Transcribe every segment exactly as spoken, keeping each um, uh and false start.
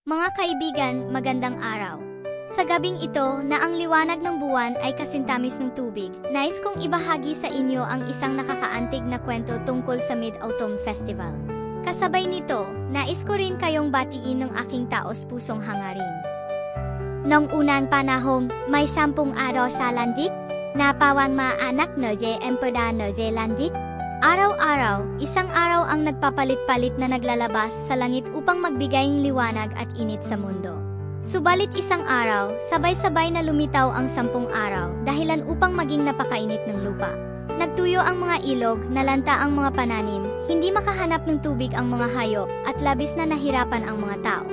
Mga kaibigan, magandang araw. Sa gabing ito na ang liwanag ng buwan ay kasintamis ng tubig, nais kong ibahagi sa inyo ang isang nakakaantig na kwento tungkol sa Mid-Autumn Festival. Kasabay nito, nais ko rin kayong batiin ng aking taos-pusong hangarin. Nong unang panahon, may sampung araw sa landik, na pawang maanak na je emperor na je landik. Araw-araw, isang araw ang nagpapalit-palit na naglalabas sa langit upang magbigay ng liwanag at init sa mundo. Subalit isang araw, sabay-sabay na lumitaw ang sampung araw, dahilan upang maging napakainit ng lupa. Nagtuyo ang mga ilog, nalanta ang mga pananim, hindi makahanap ng tubig ang mga hayop, at labis na nahirapan ang mga tao.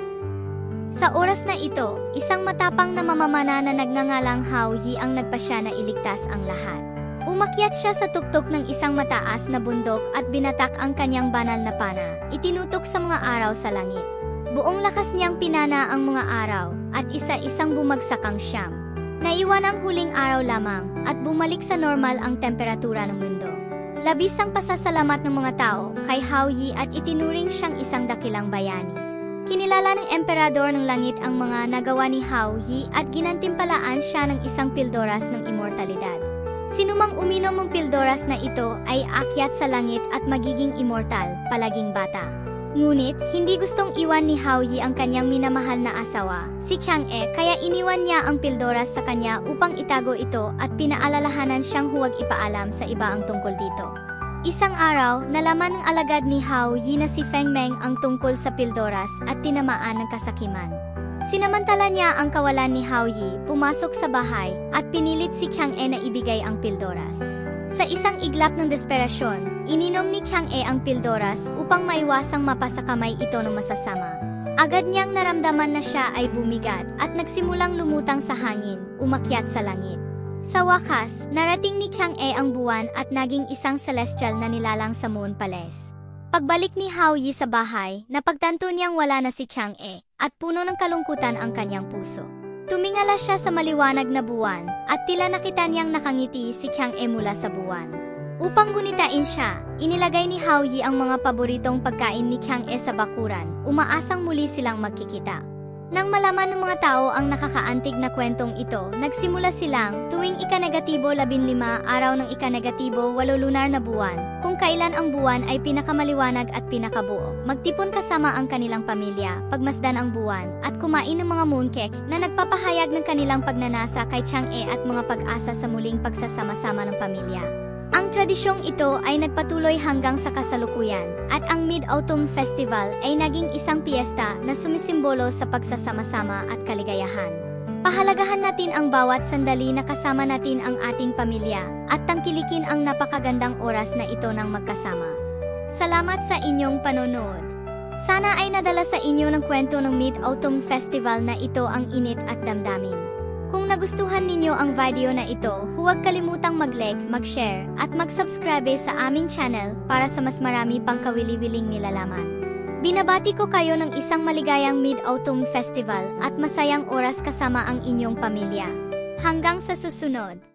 Sa oras na ito, isang matapang na mamamana na nagngangalang Hao Yi ang nagpasya na iligtas ang lahat. Umakyat siya sa tuktok ng isang mataas na bundok at binatak ang kanyang banal na pana, itinutok sa mga araw sa langit. Buong lakas niyang pinana ang mga araw, at isa-isang bumagsak ang siyam. Naiwan ang huling araw lamang, at bumalik sa normal ang temperatura ng mundo. Labis ang pasasalamat ng mga tao kay Hao Yi at itinuring siyang isang dakilang bayani. Kinilala ng emperador ng langit ang mga nagawa ni Hao Yi at ginantimpalaan siya ng isang pildoras ng immortalidad. Sinumang uminom ng pildoras na ito ay aakyat sa langit at magiging immortal, palaging bata. Ngunit, hindi gustong iwan ni Hao Yi ang kanyang minamahal na asawa, si Chang'e, kaya iniwan niya ang pildoras sa kanya upang itago ito at pinaalalahanan siyang huwag ipaalam sa iba ang tungkol dito. Isang araw, nalaman ng alagad ni Hao Yi na si Feng Meng ang tungkol sa pildoras at tinamaan ng kasakiman. Sinamantala niya ang kawalan ni Hao Yi, pumasok sa bahay, at pinilit si Chang'e na ibigay ang pildoras. Sa isang iglap ng desperasyon, ininom ni Chang'e ang pildoras upang maiwasang mapasa kamay ito ng masasama. Agad niyang naramdaman na siya ay bumigat at nagsimulang lumutang sa hangin, umakyat sa langit. Sa wakas, narating ni Chang'e ang buwan at naging isang celestial na nilalang sa Moon Palace. Pagbalik ni Hao Yi sa bahay, napagtanto niyang wala na si Chang'e, at puno ng kalungkutan ang kanyang puso. Tumingala siya sa maliwanag na buwan, at tila nakita niyang nakangiti si Chang'e mula sa buwan. Upang gunitain siya, inilagay ni Hao Yi ang mga paboritong pagkain ni Chang'e sa bakuran, umaasang muli silang magkikita. Nang malaman ng mga tao ang nakakaantig na kwentong ito, nagsimula silang, tuwing ika-negatibo labinlima araw ng ika-negatibo walo lunar na buwan, kung kailan ang buwan ay pinakamaliwanag at pinakabuo, magtipon kasama ang kanilang pamilya, pagmasdan ang buwan, at kumain ng mga mooncake na nagpapahayag ng kanilang pagnanasa kay Chang'e at mga pag-asa sa muling pagsasama-sama ng pamilya. Ang tradisyong ito ay nagpatuloy hanggang sa kasalukuyan, at ang Mid-Autumn Festival ay naging isang piyesta na sumisimbolo sa pagsasama-sama at kaligayahan. Pahalagahan natin ang bawat sandali na kasama natin ang ating pamilya, at tangkilikin ang napakagandang oras na ito ng magkasama. Salamat sa inyong panonood. Sana ay nadala sa inyo ng kwento ng Mid-Autumn Festival na ito ang init at damdamin. Kung nagustuhan ninyo ang video na ito, huwag kalimutang mag-like, mag-share, at mag-subscribe sa aming channel para sa mas marami pang kawili-wiling nilalaman. Binabati ko kayo ng isang maligayang Mid-Autumn Festival at masayang oras kasama ang inyong pamilya. Hanggang sa susunod!